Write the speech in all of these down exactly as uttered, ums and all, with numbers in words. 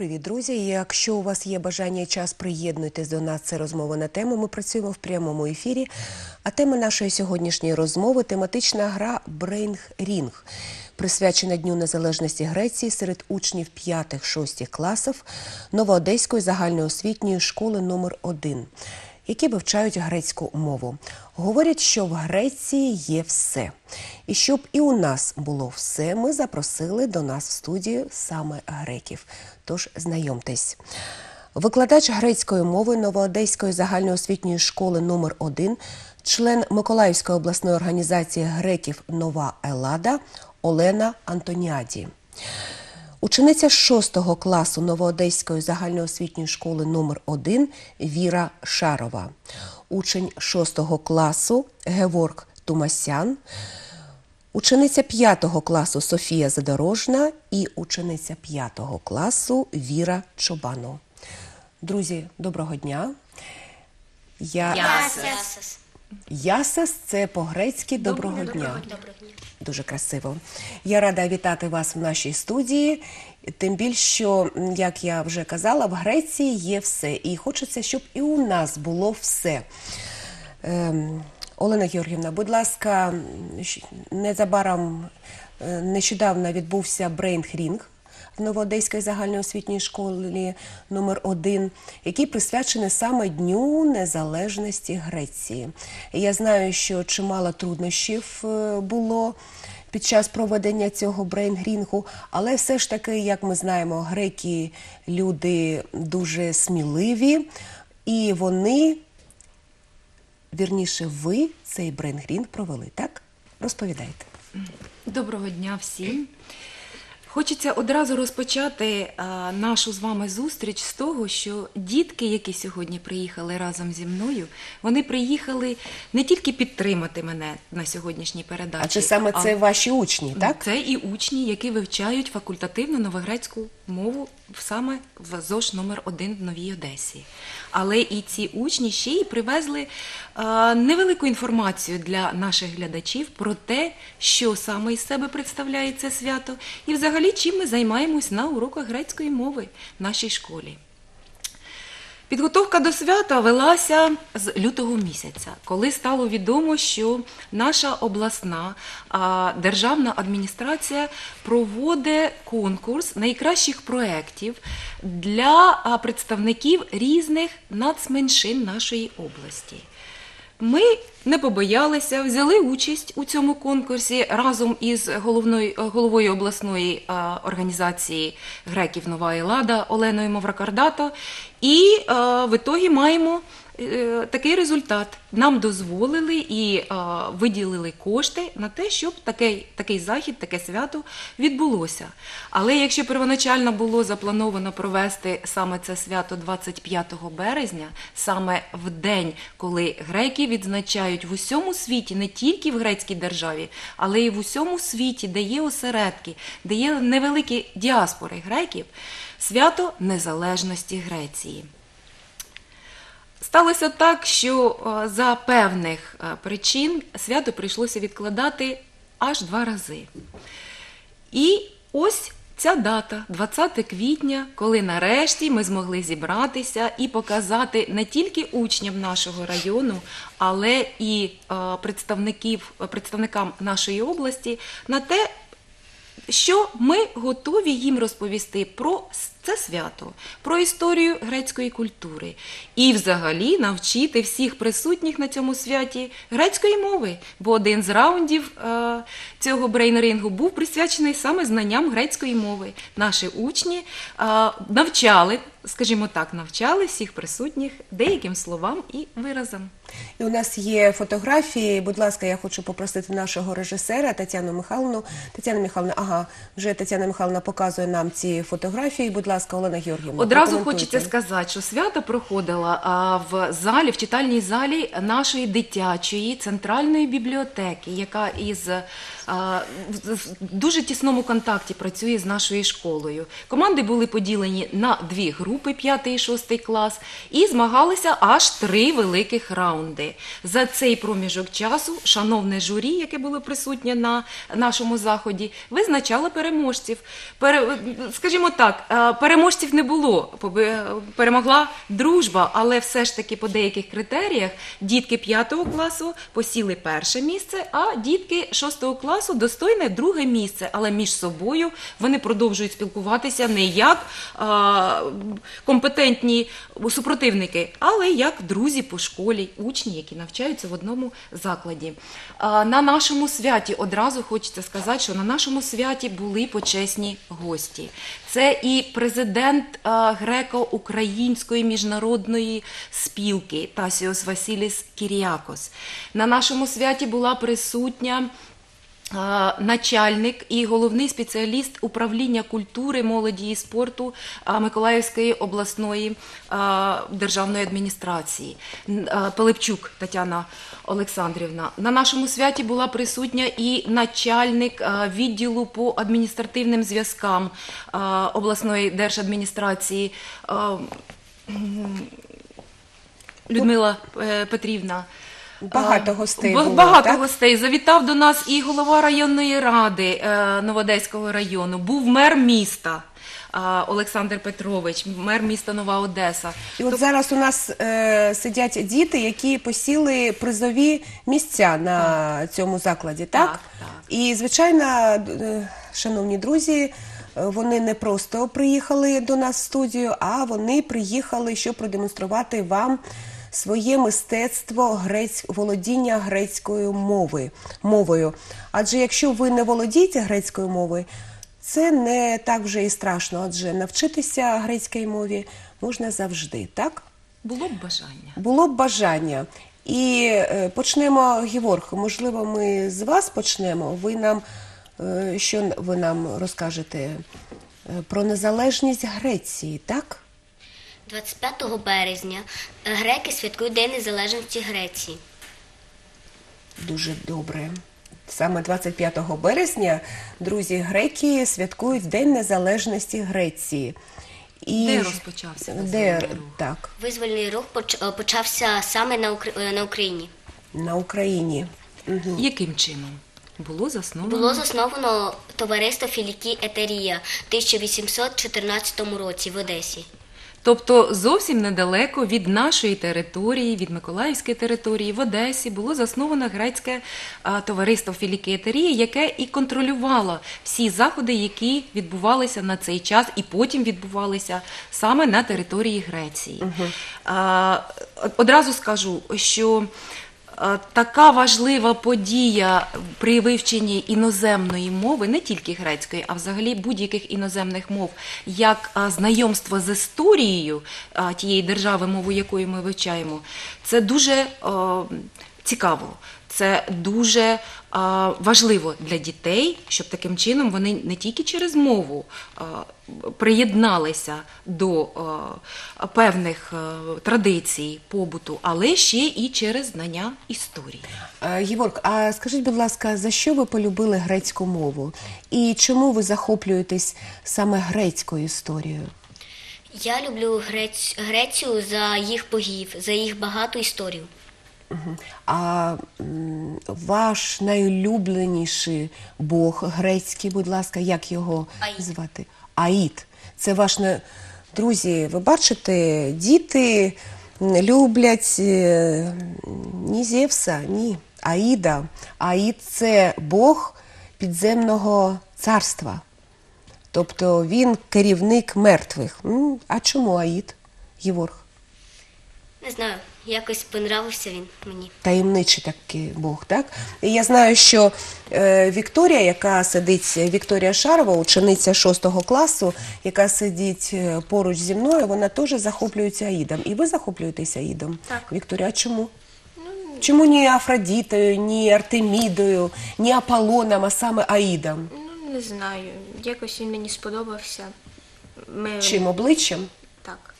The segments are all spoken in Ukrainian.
Привіт, друзі! Якщо у вас є бажання і час, приєднуйтесь до нас. Це розмова на тему. Ми працюємо в прямому ефірі. А тема нашої сьогоднішньої розмови – тематична гра «Brain Ring», присвячена Дню Незалежності Греції серед учнів п'ятих-шостих класів Новоодеської загальноосвітньої школи номер один, які вивчають грецьку мову. Говорять, що в Греції є все. І щоб і у нас було все, ми запросили до нас в студію саме греків. Тож знайомтесь. Викладач грецької мови Новоодеської загальноосвітньої школи номер один, член Миколаївської обласної організації греків «Нова Еллада» Олена Антоніаді. Учениця шостого класу Новоодеської загальноосвітньої школи номер один Віра Шарова. Учень шостого класу Геворг Тумасян. Учениця п'ятого класу Софія Задорожна і учениця п'ятого класу Віра Чобано. Друзі, доброго дня. Я... Ясес. Ясес – це по-грецьки «доброго, доброго дня». Доброго дня. Дуже красиво. Я рада вітати вас в нашій студії, тим більше, що, як я вже казала, в Греції є все. І хочеться, щоб і у нас було все. Ем, Олена Георгіївна, будь ласка, незабаром, нещодавно відбувся Brain Ring в Новоодеській загальноосвітній школі номер один, який присвячений саме Дню Незалежності Греції. Я знаю, що чимало труднощів було під час проведення цього брейн-рінгу, але все ж таки, як ми знаємо, греки – люди дуже сміливі, і вони, вірніше, ви цей брейн-рінг провели, так? Розповідайте. Доброго дня всім. Хочеться одразу розпочати а, нашу з вами зустріч з того, що дітки, які сьогодні приїхали разом зі мною, вони приїхали не тільки підтримати мене на сьогоднішній передачі. А це саме це ваші учні, так? Це і учні, які вивчають факультативну новогрецьку мову саме в ЗОШ номер один в Новій Одесі. Але і ці учні ще й привезли а, невелику інформацію для наших глядачів про те, що саме із себе представляє це свято, і взагалі чим ми займаємось на уроках грецької мови в нашій школі. Підготовка до свята велася з лютого місяця, коли стало відомо, що наша обласна а, державна адміністрація проводить конкурс найкращих проєктів для а, представників різних нацменшин нашої області. Ми не побоялися, взяли участь у цьому конкурсі разом із головною, головою обласної а, організації греків «Нова Еллада» Оленою Мавракардато. І а, в ітогі маємо е, такий результат. Нам дозволили і а, виділили кошти на те, щоб такий, такий захід, таке свято відбулося. Але якщо первоначально було заплановано провести саме це свято двадцять п'ятого березня, саме в день, коли греки відзначають в усьому світі, не тільки в грецькій державі, але й в усьому світі, де є осередки, де є невеликі діаспори греків, свято Незалежності Греції. Сталося так, що за певних причин свято прийшлося відкладати аж два рази. І ось ця дата, двадцяте квітня, коли нарешті ми змогли зібратися і показати не тільки учням нашого району, але і представників, представникам нашої області на те, що ми готові їм розповісти про це свято, про історію грецької культури і взагалі навчити всіх присутніх на цьому святі грецької мови, бо один з раундів е, цього брейн-рингу був присвячений саме знанням грецької мови. Наші учні е, навчали, скажімо так, навчали всіх присутніх деяким словам і виразам. І у нас є фотографії. Будь ласка, я хочу попросити нашого режисера Тетяну Михайловну. Тетяна Михайловна, ага, вже Тетяна Михайловна показує нам ці фотографії. Будь ласка, Олена Георгіївна, одразу хочеться сказати, що свято проходило а, в залі, в читальній залі нашої дитячої центральної бібліотеки, яка із а, в дуже тісному контакті працює з нашою школою. Команди були поділені на дві групи. групи п'ятий і шостий клас, і змагалися аж три великих раунди. За цей проміжок часу шановне журі, яке було присутнє на нашому заході, визначало переможців. Пере... Скажімо так, е, переможців не було, Побе- перемогла дружба, але все ж таки по деяких критеріях дітки п'ятого класу посіли перше місце, а дітки шостого класу достойне друге місце. Але між собою вони продовжують спілкуватися не як а, компетентні супротивники, але як друзі по школі, учні, які навчаються в одному закладі. А, на нашому святі одразу хочеться сказати, що на нашому святі були почесні гості. Це і президент а, греко-української міжнародної спілки Тасіос Васіліс Кіріакос. На нашому святі була присутня а, начальник і головний спеціаліст управління культури, молоді і спорту а, Миколаївської обласної а, державної адміністрації Н- а, Пилипчук Тетяна Олександрівна. На нашому святі була присутня і начальник а, відділу по адміністративним зв'язкам а, обласної держадміністрації а, Людмила е, Петрівна. Багато А, гостей ба- було, Багато так? гостей. Завітав до нас і голова районної ради е, Новоодеського району, був мер міста а, Олександр Петрович, мер міста Нова Одеса. І от зараз у нас е, сидять діти, які посіли призові місця на цьому закладі, так? Так, так. І, звичайно, е, шановні друзі, е, вони не просто приїхали до нас в студію, а вони приїхали, щоб продемонструвати вам своє мистецтво грець... володіння грецькою мови... мовою. Адже якщо ви не володієте грецькою мовою, це не так вже і страшно, адже навчитися грецькій мові можна завжди, так? Було б бажання. Було б бажання. І е, почнемо, Геворг, можливо, ми з вас почнемо. Ви нам, е, що ви нам розкажете е, про незалежність Греції, так? двадцять п'ятого березня греки святкують День Незалежності Греції. Дуже добре. Саме двадцять п'ятого березня, друзі, греки святкують День Незалежності Греції. І Де розпочався Де, визвольний рух? так, Визвольний рух поч- почався саме на, Укра- е, на Україні. на Україні. Яким чином? Було засновано? Було засновано товариство Філікі Етерія в тисяча вісімсот чотирнадцятому році в Одесі. Тобто зовсім недалеко від нашої території, від Миколаївської території, в Одесі було засновано грецьке а, товариство Філікетерії, яке і контролювало всі заходи, які відбувалися на цей час і потім відбувалися саме на території Греції. А, одразу скажу, що а, така важлива подія при вивченні іноземної мови, не тільки грецької, а взагалі будь-яких іноземних мов, як а, знайомство з історією а, тієї держави, мову якої ми вивчаємо, це дуже а, цікаво. Це дуже а, важливо для дітей, щоб таким чином вони не тільки через мову а, приєдналися до а, певних а, традицій побуту, але ще і через знання історії. Е, Геворг, а скажіть, будь ласка, за що ви полюбили грецьку мову? І чому ви захоплюєтесь саме грецькою історією? Я люблю Грець... Грецію за їх богів, за їх багату історію. А м, ваш найулюбленіший бог грецький, будь ласка, як його Аїд. звати? Аїд. Це ваш не... Друзі, ви бачите, діти люблять е, ні Зевса, ні Аїда. Аїд – це бог підземного царства. Тобто він керівник мертвих. М, А чому Аїд, Геворг? Не знаю, якось понравився він мені. Таємничий такий Бог, так? І я знаю, що е, Вікторія, яка сидить, Вікторія Шарова, учениця шостого класу, яка сидить е, поруч зі мною, вона теж захоплюється Аїдом. І ви захоплюєтеся Аїдом? Так. Вікторія, а чому? Чому ні Афродітою, ні Артемідою, ні Аполлоном, а саме Аїдом? Ну, не знаю. Якось він мені сподобався. Ми... Чим, обличчям? Так.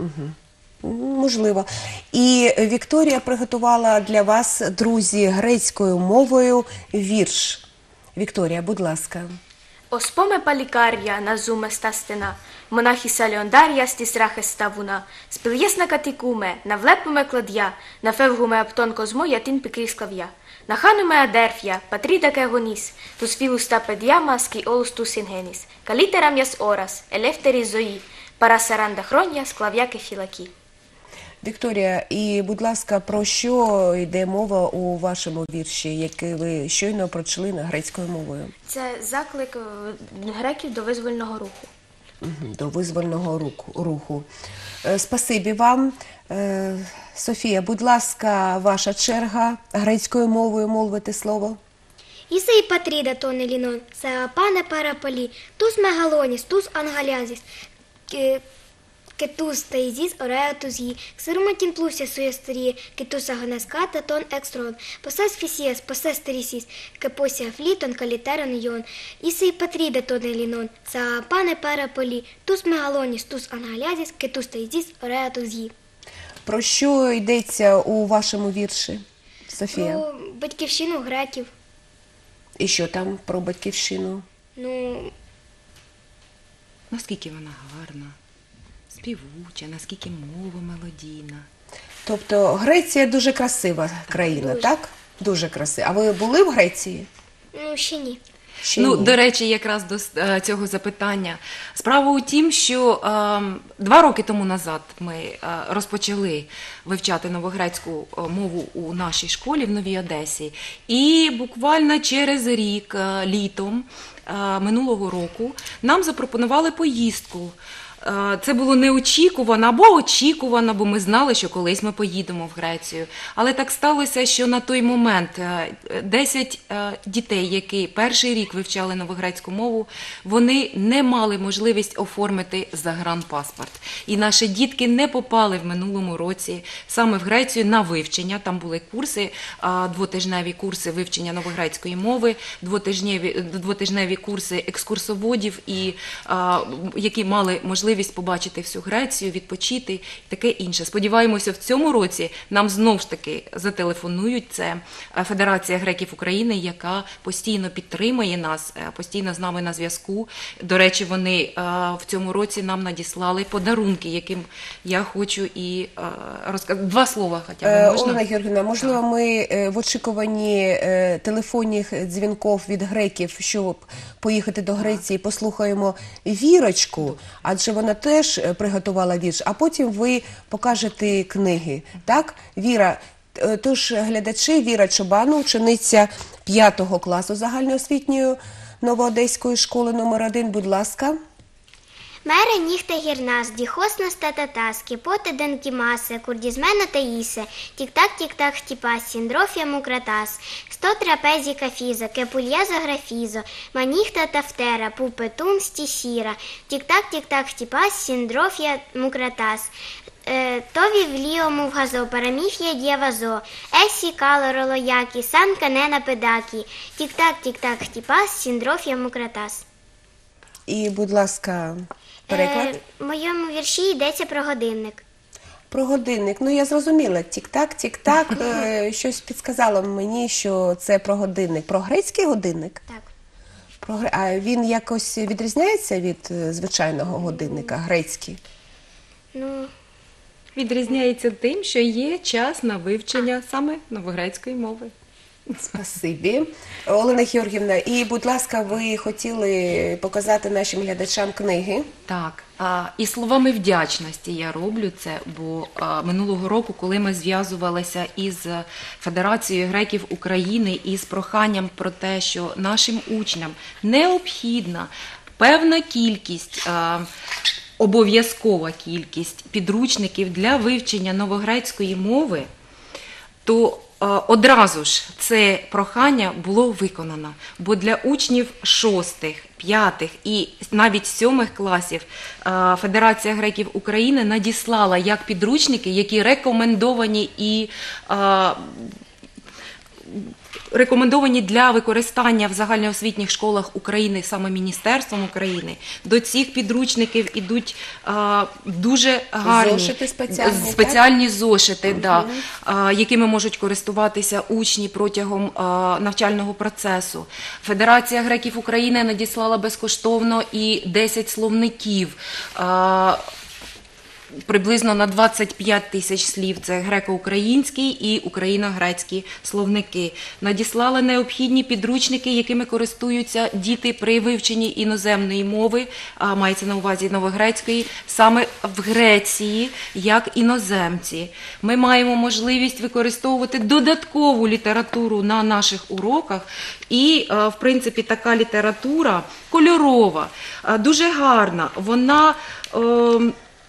Можливо. І Вікторія приготувала для вас, друзі, грецькою мовою вірш. Вікторія, будь ласка. Оспоме палікарія на зуме ста стена, монахи саліондарія стісрахе ставуна, спильєсна катикуме, навлепуме кладя, на февгуме аптон козмо ятин пикрісклав'я. Нахануме адерф'я, патріда кегоніс, тус філус та педіама, ски олус тус інгеніс, калітерам яс орас, елефтері зої, парасаранда хронія, склав'яке філакі. Вікторія, і, будь ласка, про що йде мова у вашому вірші, який ви щойно прочли на грецькою мовою? Це заклик греків до визвольного руху. Мгм, до визвольного руку- руху. Е, Спасибі вам. Е, Софія, будь ласка, ваша черга грецькою мовою мовити слово. Ісей патріда тон елінон, це пане параполі, тус мегалоніс, тус ангалязіс, ке- кетус таїзіс ореатус ї, ксируmatін плуся суєстеріє, кетус агонеската тон екстрон, посес фісієс, посес терісіс, кепосія флітон калітерон йон. Ісей патріда тон елінон, це пане параполі, тус мегалоніс, тус ангалязіс, кетус таїзіс ореатус ї. Про що йдеться у вашому вірші, Софія? Про батьківщину греків. І що там про батьківщину? Ну, Наскільки вона гарна, співуча, наскільки мова мелодійна. Тобто Греція дуже красива країна, дуже. так? Дуже красива. А ви були в Греції? ну ще ні. Ще Ну, ні. до речі, якраз до е, цього запитання. Справа у тім, що е, два роки тому назад ми е, розпочали вивчати новогрецьку е, мову у нашій школі в Новій Одесі. І буквально через рік, е, літом е, минулого року, нам запропонували поїздку. Е, Це було неочікувано або очікувано, бо ми знали, що колись ми поїдемо в Грецію. Але так сталося, що на той момент е, десять е, дітей, які перший рік вивчали новогрецьку мову, вони не мали можливість оформити загранпаспорт. І наші дітки не попали в минулому році саме в Грецію на вивчення. Там були курси, е, двотижневі курси вивчення новогрецької мови, двотижневі, двотижневі курси екскурсоводів, і, е, які мали можливість побачити всю Грецію, відпочити і таке інше. Сподіваємося, в цьому році нам знову ж таки зателефонують. Це Федерація греків України, яка постійно підтримує нас, е, постійно з нами на зв'язку. До речі, вони е, в цьому році нам надіслали подарунки, яким я хочу і розказати. Два слова хоча Е, б можна? Олена Георгіївна, можливо, ми е, в очікуванні е, телефонних дзвінків від греків, щоб поїхати до Греції, послухаємо Вірочку, адже вона теж е, приготувала вірш, а потім ви покажете книги. Так? Віра, е, тож глядачі, Віра Чобану, учениця п'ятого класу загальноосвітньої Новоодеської школи номер один, будь ласка. Мере ніхте гірнас, діхоснас тататас, кіпоте денкімасе, курдізмена таїсе, тік-так, тік-так, хтіпас, сіндрофія мукратас, сто трапезі кафіза, кепульяза графізо, маніхта тафтера, пупетун стісіра, тік-так, тік-так, хтіпас, сіндрофія мукратас, Е, Тові вліому в газо, параміфія дєвазо, есі калоролоякі, сан канена педакі, тік-так, тік-так, хтіпас, сіндрофія мукратас. І, будь ласка, переклад. Е, в моєму вірші йдеться про годинник. Про годинник. Ну, я зрозуміла. Тік-так, тік-так. Е, Щось підсказало мені, що це про годинник. Про грецький годинник? Так. Про... гре- А він якось відрізняється від е, звичайного годинника, грецький? Ну, Відрізняється тим, що є час на вивчення саме новогрецької мови. Спасибі. Олена Георгіївна, і, будь ласка, ви хотіли показати нашим глядачам книги. Так, а, і словами вдячності я роблю це, бо а, минулого року, коли ми зв'язувалися із Федерацією греків України із проханням про те, що нашим учням необхідна певна кількість, а, обов'язкова кількість підручників для вивчення новогрецької мови, то е, одразу ж це прохання було виконано. Бо для учнів шостих, п'ятих і навіть сьомих класів е, Федерація греків України надіслала як підручники, які рекомендовані і е, рекомендовані для використання в загальноосвітніх школах України саме Міністерством України. До цих підручників ідуть а, дуже гарні Зошити спеціальні, спеціальні зошити, да, а, якими можуть користуватися учні протягом а, навчального процесу. Федерація греків України надіслала безкоштовно і десять словників. А, Приблизно на двадцять п'ять тисяч слів – це греко-українські і україно-грецькі словники. Надіслали необхідні підручники, якими користуються діти при вивченні іноземної мови, а мається на увазі новогрецької, саме в Греції, як іноземці. Ми маємо можливість використовувати додаткову літературу на наших уроках, і, е, в принципі, така література кольорова, е, дуже гарна, вона е,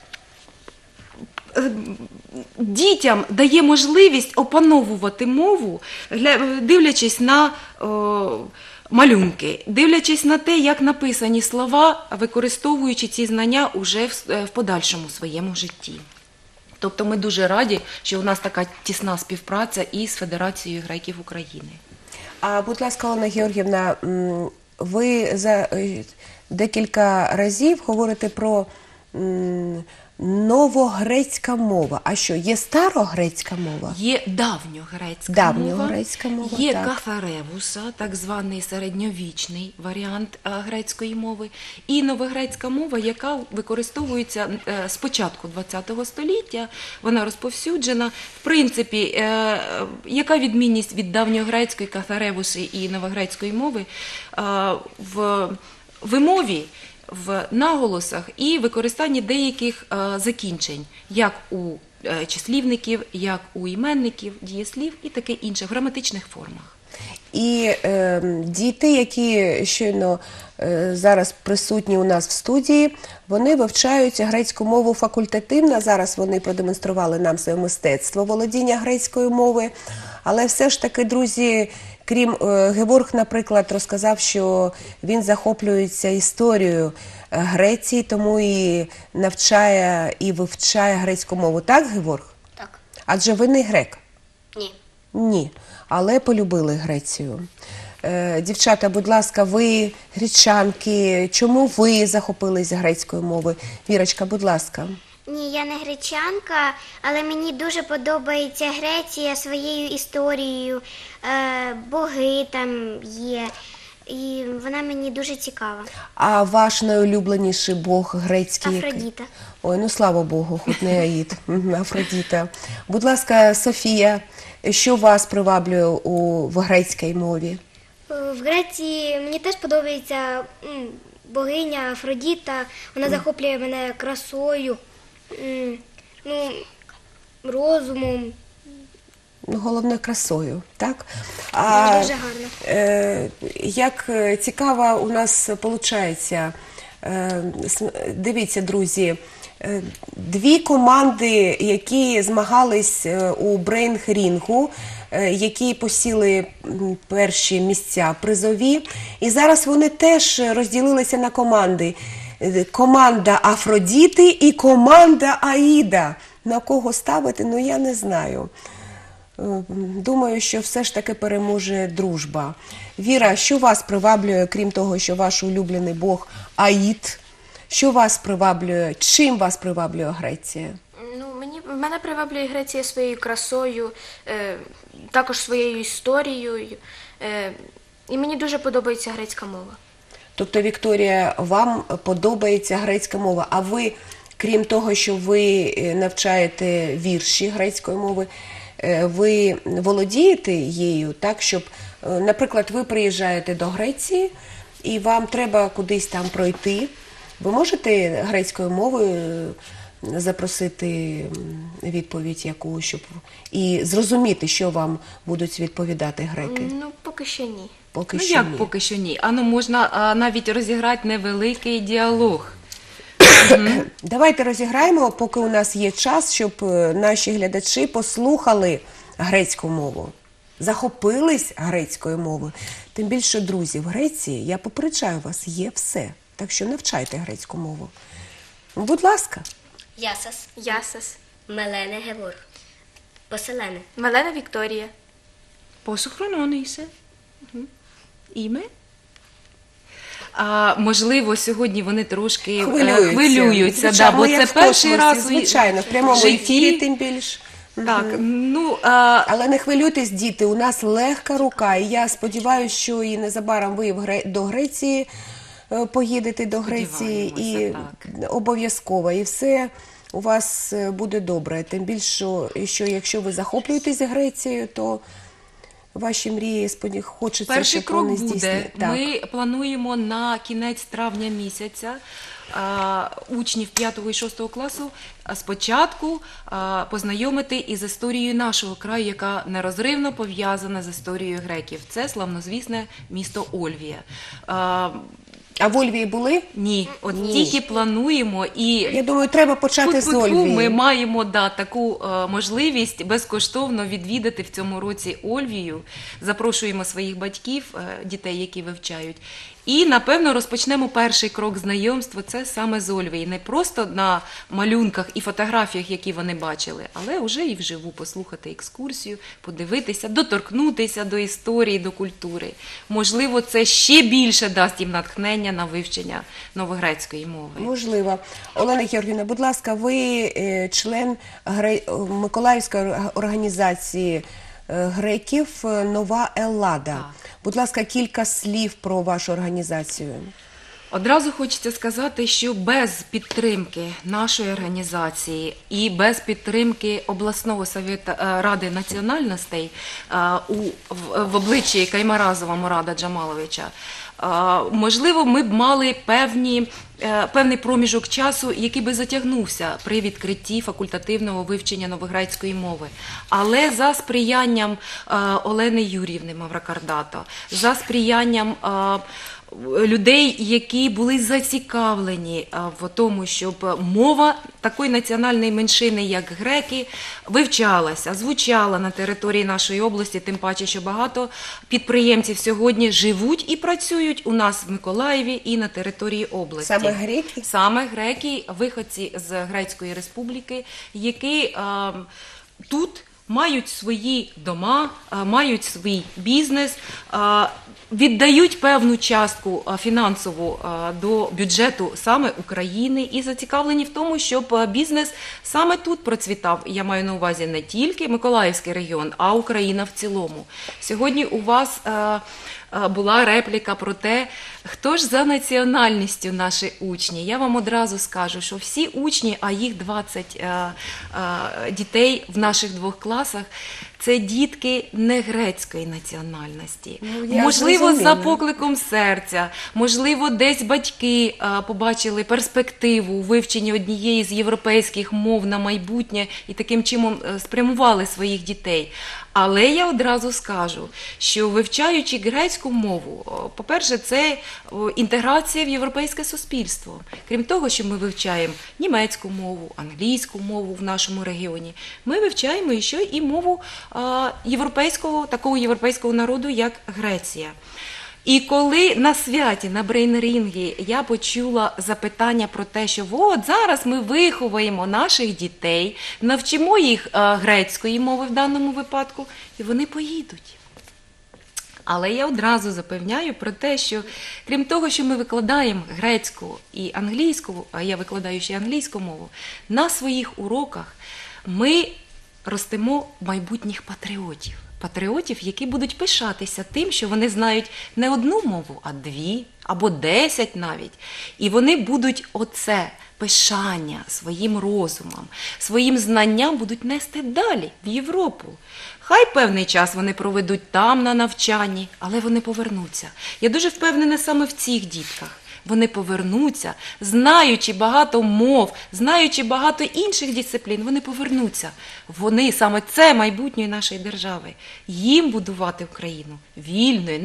дітям дає можливість опановувати мову, гля- дивлячись на о, малюнки, дивлячись на те, як написані слова, використовуючи ці знання уже в, в подальшому своєму житті. Тобто ми дуже раді, що у нас така тісна співпраця із Федерацією греків України. А, будь ласка, Олена Георгіївна, м, ви за е, декілька разів говорите про м, новогрецька мова. А що, є старогрецька мова? Є давньогрецька Давньогрецька мова, є так. кафаревуса, так званий середньовічний варіант е, грецької мови, і новогрецька мова, яка використовується е, з початку ХХ століття, вона розповсюджена. В принципі, е, яка відмінність від давньогрецької кафаревуси і новогрецької мови е, в вимові, в наголосах і використанні деяких е, закінчень, як у е, числівників, як у іменників, дієслів і таке інше, в граматичних формах. І е, діти, які щойно е, зараз присутні у нас в студії, вони вивчають грецьку мову факультативно. Зараз вони продемонстрували нам своє мистецтво володіння грецькою мовою. Але все ж таки, друзі, крім е, Геворг, наприклад, розказав, що він захоплюється історією е, Греції, тому і навчає і вивчає грецьку мову. Так, Геворг? Так. Адже ви не грек. Ні. Ні, але полюбили Грецію. Е, дівчата, будь ласка, ви гречанки, чому ви захопились грецькою мовою? Вірочка, будь ласка. Ні, я не гречанка, але мені дуже подобається Греція своєю історією, е, боги там є, і вона мені дуже цікава. А ваш найулюбленіший бог грецький? який? Афродіта. Ой, ну слава Богу, хоч не Аїд, Мгм, Афродіта. Будь ласка, Софія, що вас приваблює у, в грецькій мові? В Греції мені теж подобається м, богиня Афродіта. Вона захоплює мене красою, м, ну, розумом. Ну, головне, красою, так? Вона дуже гарна. Е, як е, цікаво у нас виходить, е, с- дивіться, друзі, е, дві команди, які змагались е, у брейн-рінгу, е, які посіли м, перші місця призові, і зараз вони теж розділилися на команди. Е, Команда Афродіти і команда Аїда. На кого ставити, ну я не знаю. Е, Думаю, що все ж таки переможе дружба. Віра, що вас приваблює, крім того, що ваш улюблений бог Аїд? Що вас приваблює, чим вас приваблює Греція? Ну, мені, мене приваблює Греція своєю красою, е, також своєю історією, е, і мені дуже подобається грецька мова. Тобто, Вікторія, вам подобається грецька мова, а ви, крім того, що ви е, навчаєте вірші грецької мови, е, ви володієте її так, щоб, е, наприклад, ви приїжджаєте до Греції і вам треба кудись там пройти. Ви можете грецькою мовою е, запросити м, відповідь яку, щоб і зрозуміти, що вам будуть відповідати греки? Ну, поки що ні. Поки Ну що як ні. поки що ні? Ано можна а, навіть розіграти невеликий діалог. Давайте розіграємо, поки у нас є час, щоб е, наші глядачі послухали грецьку мову, захопились грецькою мовою. Тим більше, друзі, в Греції, я попереджаю вас, є все. Так що навчайте грецьку мову. Будь ласка. Ясас, Мелене Геворг. Поселене. Мелена Вікторія, Посохрононися. Іме? А, можливо, сьогодні вони трошки е, Хвилюються. хвилюються, да, Звичайно, бо як це в перший космосі, раз у звичайно, в прямому житті. ефірі тим більш. Так, ну, а, Але не хвилюйтесь, діти, у нас легка рука, і я сподіваюся, що і незабаром ви в Гре- до Греції е, поїдете до Греції, і Сподіваємося, обов'язково, і все у вас е, буде добре. Тим більше, що, що якщо ви захоплюєтесь Грецією, то ваші мрії споді- хочеться, перший щоб вони крок буде. здійснили. Так. Ми плануємо на кінець травня місяця а, учнів п'ятого і шостого класу а, спочатку а, познайомити із історією нашого краю, яка нерозривно пов'язана з історією греків. Це славнозвісне місто Ольвія. А, А в Ольвії були? ні, от тільки плануємо і Я думаю, треба почати з Тьфу-тьфу-тьфу, Ольвії. ми маємо да, таку е, можливість безкоштовно відвідати в цьому році Ольвію. Запрошуємо своїх батьків, е, дітей, які вивчають. І, напевно, розпочнемо перший крок знайомства. Це саме з Ольвії. Не просто на малюнках і фотографіях, які вони бачили, але вже і вживу послухати екскурсію, подивитися, доторкнутися до історії, до культури. Можливо, це ще більше дасть їм натхнення на вивчення новогрецької мови. Можливо. Олена Георгіївна, будь ласка, ви е, член Гре- Миколаївської організації е, греків е, «Нова Еллада». Так. Будь ласка, кілька слів про вашу організацію. Одразу хочеться сказати, що без підтримки нашої організації і без підтримки обласного совєта е, Ради національностей е, у, в, в обличчі Каймаразова Мурада Джамаловича, е, можливо, ми б мали певні, е, певний проміжок часу, який би затягнувся при відкритті факультативного вивчення новогрецької мови. Але за сприянням е, Олени Юріївни Мавракардато, за сприянням е, людей, які були зацікавлені а, в тому, щоб мова такої національної меншини, як греки, вивчалася, звучала на території нашої області, тим паче, що багато підприємців сьогодні живуть і працюють у нас в Миколаєві і на території області. Саме греки? Саме греки, виходці з Грецької республіки, які а, тут мають свої дома, а, мають свій бізнес, а, віддають певну частку а, фінансову а, до бюджету саме України і зацікавлені в тому, щоб а, бізнес саме тут процвітав. Я маю на увазі не тільки Миколаївський регіон, а Україна в цілому. Сьогодні у вас а, а, була репліка про те, хто ж за національністю наші учні. Я вам одразу скажу, що всі учні, а їх двадцять а, а, дітей в наших двох класах, це дітки не грецької національності. Ну, я Можливо, зрозуміла. за покликом серця, можливо, десь батьки а, побачили перспективу у вивченні однієї з європейських мов на майбутнє і таким чином е, спрямували своїх дітей. Але я одразу скажу, що вивчаючи грецьку мову, о, по-перше, це о, інтеграція в європейське суспільство. Крім того, що ми вивчаємо німецьку мову, англійську мову в нашому регіоні, ми вивчаємо ще і мову а, європейського, такого європейського народу, як Греція. І коли на святі, на брейнрінгі, я почула запитання про те, що от зараз ми виховуємо наших дітей, навчимо їх а, грецької мови в даному випадку, і вони поїдуть. Але я одразу запевняю про те, що крім того, що ми викладаємо грецьку і англійську, а я викладаю ще англійську мову, на своїх уроках ми ростимо майбутніх патріотів. Патріотів, які будуть пишатися тим, що вони знають не одну мову, а дві, або десять навіть. І вони будуть оце пишання своїм розумом, своїм знанням будуть нести далі, в Європу. Хай певний час вони проведуть там на навчанні, але вони повернуться. Я дуже впевнена саме в цих дітках. Вони повернуться, знаючи багато мов, знаючи багато інших дисциплін, вони повернуться. Вони, саме це майбутнє нашої держави. Їм будувати Україну вільною,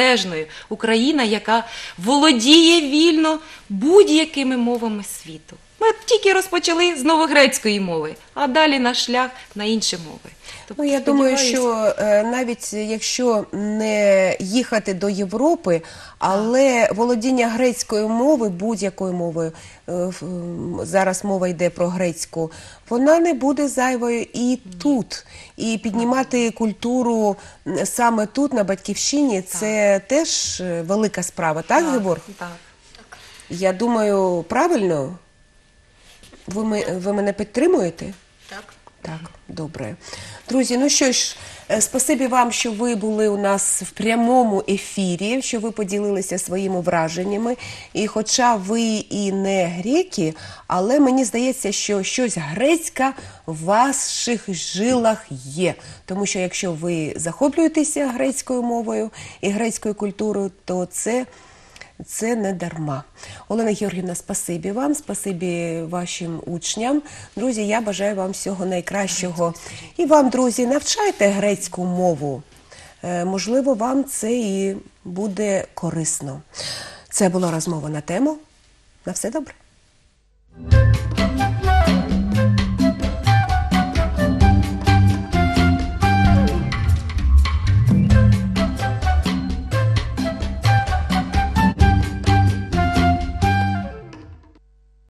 незалежною. Україна, яка володіє вільно будь-якими мовами світу. Ми тільки розпочали з новогрецької мови, а далі наш шлях на інші мови. Тобто, Ну, я думаю, сподіваюся, що е, навіть якщо не їхати до Європи, але володіння грецької мови, будь-якою мовою, е, в- м, зараз мова йде про грецьку, вона не буде зайвою і тут. І піднімати культуру м, саме тут, на Батьківщині, це теж е, велика справа, так, Гебор? Так. Я думаю, правильно? Ви, ми- ви мене підтримуєте? Так. Так, добре. Друзі, ну що ж, е, спасибі вам, що ви були у нас в прямому ефірі, що ви поділилися своїми враженнями. І хоча ви і не греки, але мені здається, що щось грецьке в ваших жилах є. Тому що якщо ви захоплюєтеся грецькою мовою і грецькою культурою, то це... Це не дарма. Олена Георгіївна, спасибі вам, спасибі вашим учням. Друзі, я бажаю вам всього найкращого. І вам, друзі, навчайте грецьку мову. Е, Можливо, вам це і буде корисно. Це була розмова на тему. На все добре.